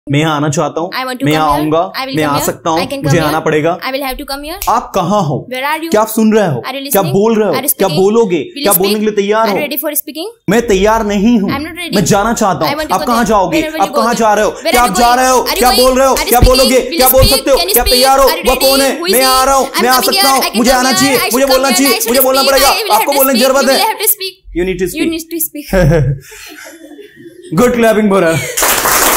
मैं यहाँ आना चाहता हूँ, मैं यहाँ आऊंगा, मैं आ सकता हूँ, मुझे आना पड़ेगा। आप कहाँ हो? क्या आप सुन रहे हो? क्या बोल रहे हो? क्या बोलोगे? क्या बोलने के लिए तैयार हो? मैं तैयार नहीं हूँ, मैं जाना चाहता हूँ। आप कहाँ जाओगे? आप कहाँ जा रहे हो? क्या आप जा रहे हो? क्या बोल रहे हो? क्या बोलोगे? क्या बोल सकते हो? क्या तैयार हो? वह कौन है? मैं आ रहा हूँ, मैं आ सकता हूँ, मुझे आना चाहिए, मुझे बोलना चाहिए, मुझे बोलना पड़ेगा। आपको बोलने की जरूरत है। You need to speak. Good clapping for her.